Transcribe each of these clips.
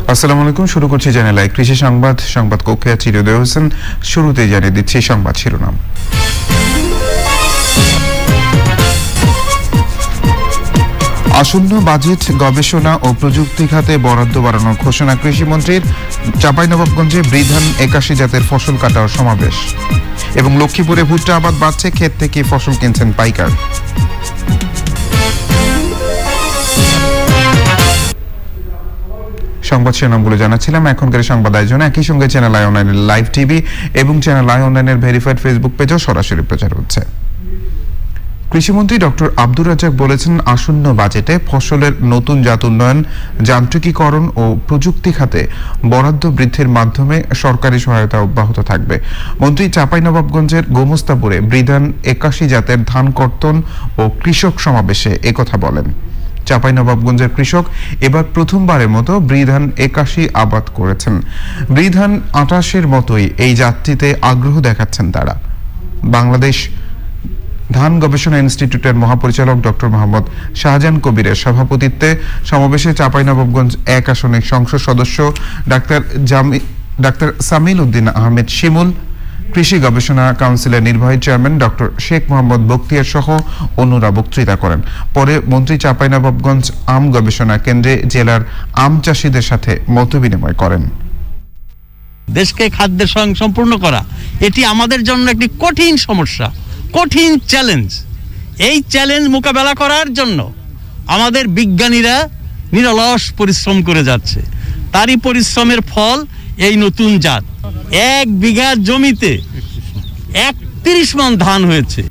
আসসালামু আলাইকুম, শুরু করছি চ্যানেল আই কৃষি সংবাদ কক্ষে আছি হৃদয় হোসেন। শুরুতেই জানিয়ে দিচ্ছি সংবাদ শিরোনাম। আসন্ন বাজেট গবেষণা ও প্রযুক্তি খাতে বরাদ্দ বাড়ানোর ঘোষণা কৃষিমন্ত্রীর। চাঁপাইনবাবগঞ্জে বৃধান ৮১ জাতের ফসল কাটার সমাবেশ। এবং লক্ষ্মীপুরে ভুট্টা আবাদ বাড়ছে, ক্ষেত থেকে ফসল কিনছেন পাইকার। সংবাদ শিরোনামগুলো জানাচ্ছিলাম। এখনকার সংবাদ আয়োজন একই সঙ্গে চ্যানেল আই অনলাইনের লাইভ টিভি এবং চ্যানেল আই অনলাইনের ভেরিফাইড ফেসবুক পেজও সরাসরি প্রচার হচ্ছে। কৃষিমন্ত্রী ডক্টর আব্দুর রাজ্জাক বলেছেন, আসন্ন বাজেটে ফসলের নতুন জাত উন্নয়ন, যান্ত্রিকীকরণ ও প্রযুক্তি খাতে বরাদ্দ বৃদ্ধির মাধ্যমে সরকারি সহায়তা অব্যাহত থাকবে। মন্ত্রী চাঁপাইনবাবগঞ্জের গোমস্তাপুরে বৃধান ৮১ জাতের ধান কর্তন ও কৃষক সমাবেশে একথা বলেন। চাঁপাইনবাবগঞ্জের কৃষক এবার প্রথমবারের মতো বৃধান ৮১ আবাদ করেছেন। বৃধান ২৮-এর মতোই এই জাতটিতে আগ্রহ দেখাচ্ছেন তারা। বাংলাদেশ ধান গবেষণা ইনস্টিটিউটের মহাপরিচালক ডক্টর মোহাম্মদ শাহজাহান কবিরের সভাপতিত্বে সমাবেশে চাঁপাইনবাবগঞ্জ ১ আসনের সংসদ সদস্য ডাক্তার সামিল উদ্দিন আহমেদ শিমুল, কৃষি গবেষণা কাউন্সিলের নির্বাহী চেয়ারম্যান ডক্টর শেখ মোহাম্মদ বখতিয়ার সহ অন্যরা বক্তৃতা করেন। পরে মন্ত্রী চাঁপাইনবাবগঞ্জ আম গবেষণা কেন্দ্রে জেলার আম চাষিদের সাথে মতবিনিময় করেন। দেশকে খাদ্যের সঙ্গে সম্পূর্ণ করা এটি আমাদের জন্য একটি কঠিন সমস্যা, কঠিন চ্যালেঞ্জ। এই চ্যালেঞ্জ মোকাবেলা করার জন্য আমাদের বিজ্ঞানীরা নিরলস পরিশ্রম করে যাচ্ছে। তারই পরিশ্রমের ফল এই নতুন জাত। ১ বিঘা জমিতে ৩১ মণ ধান হয়েছে।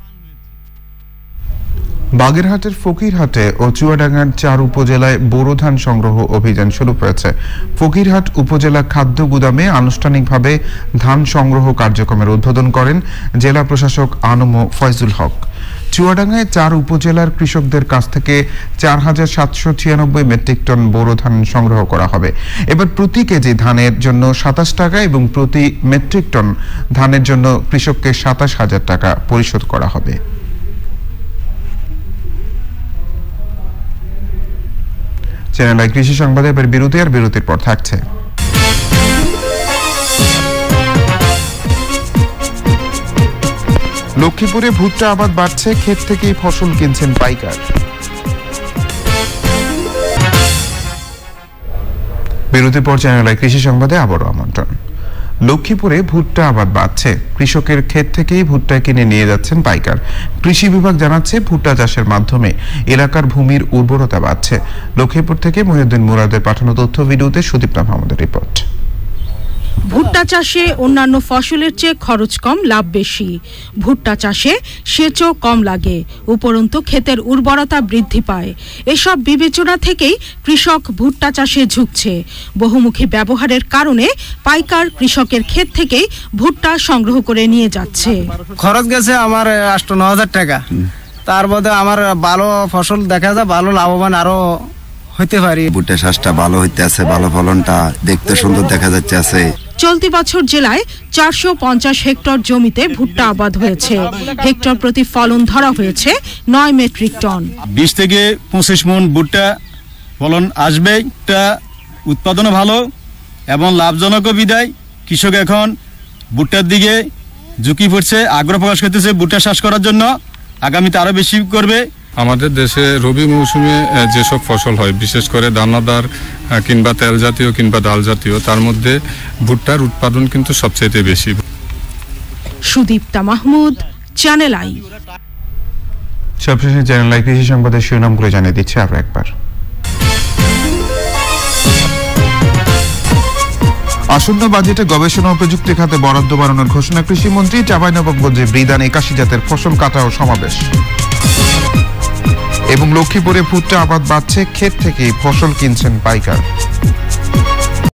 বাগেরহাটের ফকিরহাটে ও চুয়াডাঙ্গার ৪ উপজেলায় বোরো ধান সংগ্রহ অভিযান শুরু হয়েছে। ফকিরহাট উপজেলা খাদ্য গুদামে আনুষ্ঠানিকভাবে ধান সংগ্রহ কার্যক্রমের উদ্বোধন করেন জেলা প্রশাসক আনম ফয়জুল হক। চুয়াডাঙ্গায় ৪ উপজেলার কৃষকদের কাছ থেকে ৪,৭৯৬ মেট্রিক টন বোরো ধান সংগ্রহ করা হবে। এবার প্রতি কেজি ধানের জন্য ২৭ টাকা এবং প্রতি মেট্রিক টন ধানের জন্য কৃষককে ২৭,০০০ টাকা পরিশোধ করা হবে। চ্যানেল আই কৃষি সংবাদে এবার বিরতি, আর বিরতির পর থাকছে লক্ষ্মীপুরে ভুট্টা আবাদ বাড়ছে, ক্ষেত থেকেই ফসল কিনছেন পাইকার। বিরতির পর চ্যানেল আই কৃষি সংবাদে আবারও আমন্ত্রণ। লক্ষ্মীপুরে ভুট্টা আবাদ বাড়ছে, কৃষকের ক্ষেত থেকেই ভুট্টা কিনে নিয়ে যাচ্ছেন পাইকার। কৃষি বিভাগ জানাচ্ছে, ভুট্টা চাষের মাধ্যমে এলাকার ভূমির উর্বরতা বাড়ছে। লক্ষ্মীপুর থেকে মহিউদ্দিন মুরাদের পাঠানো তথ্য ভিডিওতে সুদীপ্তা মাহমুদের রিপোর্ট। ভুট্টা চাষে অন্যান্য ফসলের চেয়ে খরচ কম, লাভ বেশি। ভুট্টা চাষে সেচও কম লাগে, উপরন্তু ক্ষেতের উর্বরতা বৃদ্ধি পায়। এসব বিবেচনা থেকেই কৃষক ভুট্টা চাষে ঝুঁকছে। বহুমুখী ব্যবহারের কারণে পাইকার কৃষকের ক্ষেত থেকেই ভুট্টা সংগ্রহ করে নিয়ে যাচ্ছে। খরচ গেছে আমার ৮-৯ টাকা। তার মধ্যে আমার ভালো ফসল দেখা যায়, ভালো লাভবান আরো হইতে পারি। ভুট্টা চাষটা ভালো হইতে আছে, ভালো ফলনটা দেখতে সুন্দর দেখা যাচ্ছে আছে। চলতি বছর জেলায় ৪৫০ হেক্টর জমিতে ভুট্টা আবাদ হয়েছে। হেক্টর প্রতি ফলন ধরা হয়েছে ৯ মেট্রিক টন। ২০ থেকে ২৫ মণ ভুট্টা ফলন আসবে। উৎপাদনও ভালো এবং লাভজনকও বিদায় কৃষক এখন ভুট্টার দিকে ঝুঁকি পড়ছে, আগ্রহ প্রকাশ করতেছে ভুট্টা চাষ করার জন্য। আগামীতে আরো বেশি করবে। আমাদের দেশে রবি মৌসুমে যেসব ফসল হয়, বিশেষ করে দানাদার কিংবা তেল জাতীয় কিংবা ডাল জাতীয়, তার মধ্যে ভুট্টার উৎপাদন কিন্তু সবচেয়ে বেশি। Sudipta Mahmud, channel I. সবশেষে চ্যানেল আই কৃষি সংবাদের শিরোনামগুলো জানিয়ে দিচ্ছে আরো একবার। আসন্ন বাজেটে গবেষণা ও প্রযুক্তি খাতে বরাদ্দ বাড়ানোর ঘোষণা কৃষিমন্ত্রী। চাঁপাইনবাবগঞ্জে বৃধান ৮১ জাতের ফসল কাটা ও সমাবেশ। এবং লক্ষ্মীপুরে ভুট্টা আবাদ বাড়ছে, ক্ষেত থেকেই ফসল কিনছেন পাইকার।